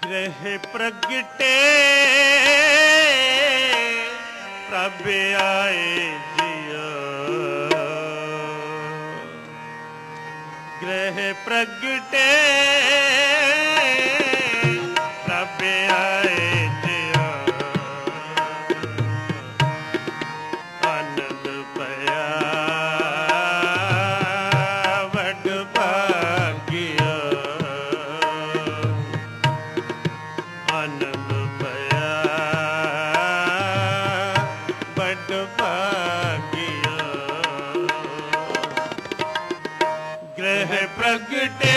ग्रह प्रगटे प्रभ आए जिया, ग्रह प्रगटे प्रभ आए जिया, आनंद पया वड भाग्या, आनंद पया वड भाग्या, ग्रह प्रगटे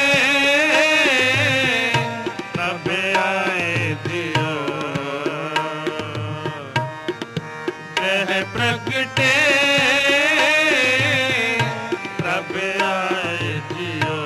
प्रभ आए जिया, ग्रह प्रगटे प्रभ आए जिया।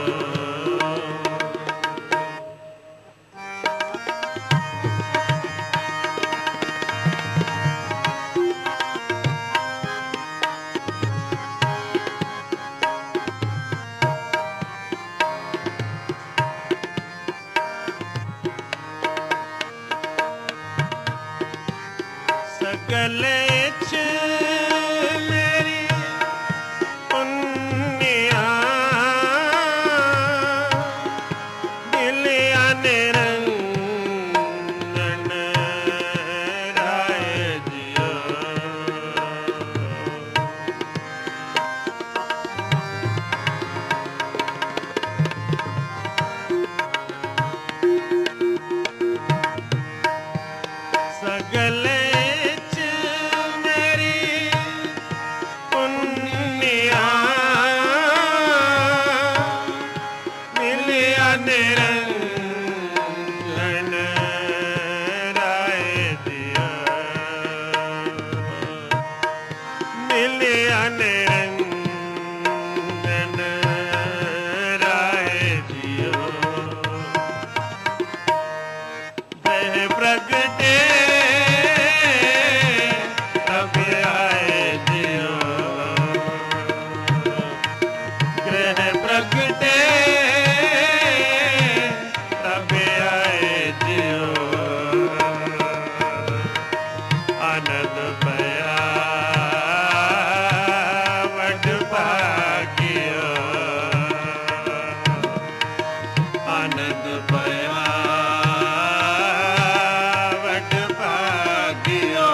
सकले च मेरी पुन्निया दिलिया निरंजन राय जिया, सकले निरंजन राय दिया, मिलिया निरंजन राय दिया, ग्रह प्रगटे प्रभ आए जिया, ग्रह प्रगटे आनंद पया वड भाग्या, आनंद पया वड भाग्या,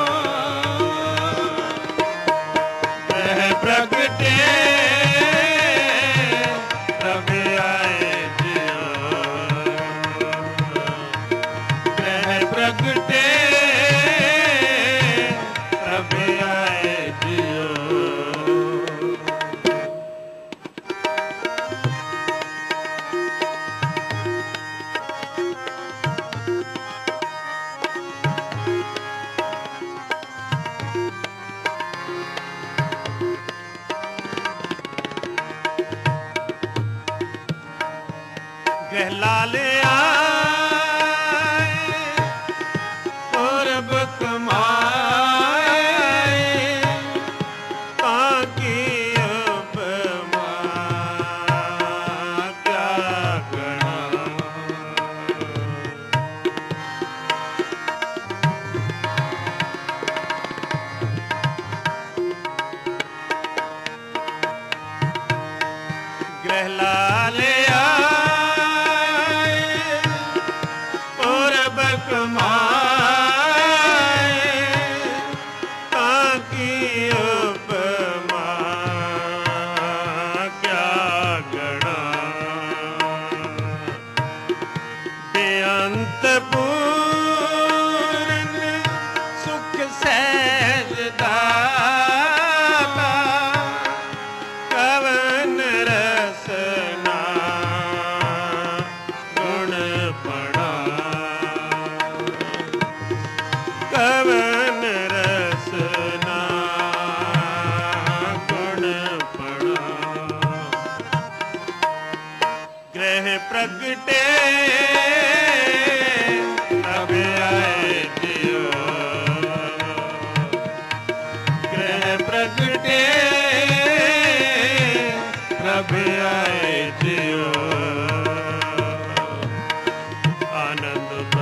ग्रह प्रगटे प्रभ आए जिया, ग्रह प्रगटे प्रभ आए जिया। ग्रह लाल आए पूरब कमाए, ताकि उपमा क्या गणा, ग्रह लाल कमाए, ताकि उपमा क्या गणा, बेअंत पूर्ण सुख सहज दाता, कवन रसना गुण पड़ा, कवन रसना गुण पड़ा, ग्रह प्रगटे प्रभ आए जिया, ग्रह प्रगटे प्रभ आए जिया, आनंद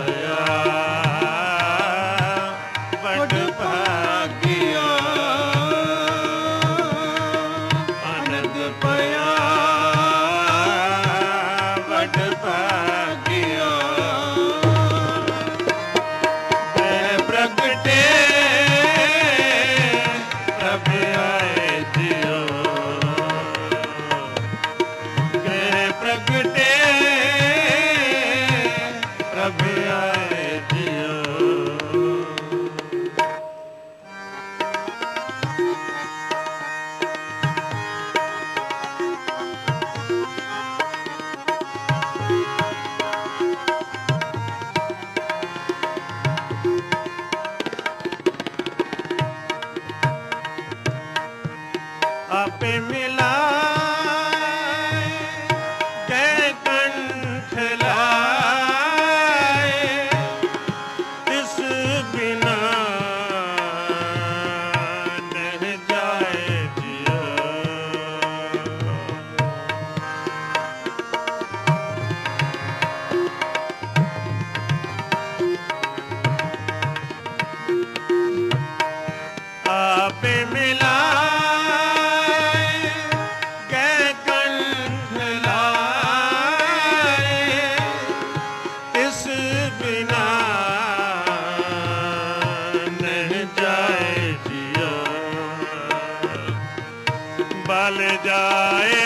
जाए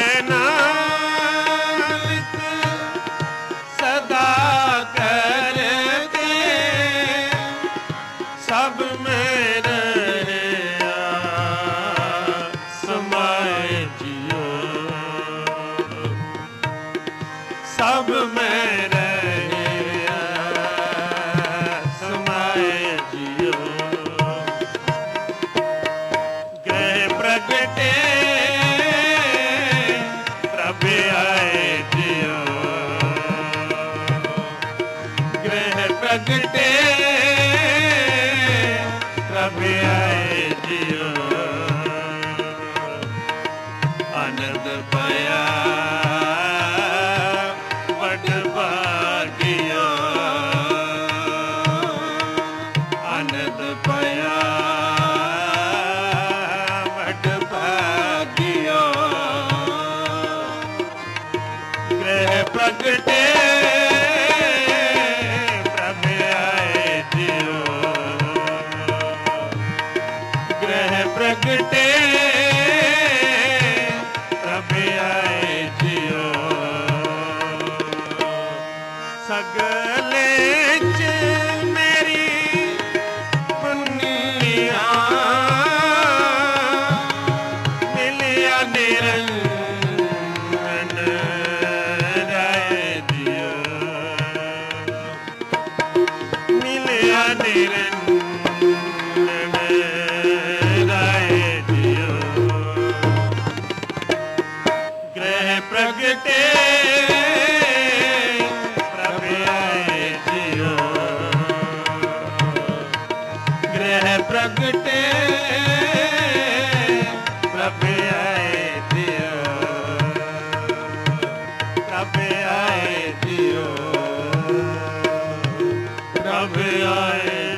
नानक सदा करके सब में रहे समाए जियो सब में रहे समाए जियो ग्रह प्रगटे प्रभु आए जियो ग्रह प्रगटे प्रभु आए जियो आनंद पाया वड भागियो आनंद पाया वड भागियो ग्रह प्रगटे प्रभु आए जियो ग्रह प्रगटे प्रभु आए जियो सगले च मेरी पुनिया मिलिया निरंजन राय दियो मिलिया निरंजन राय दियो ग्रह प्रगटे प्रभु आए जियो ग्रह प्रगटे प्रभु आए जियो प्रभु आए जियो प्रभु आए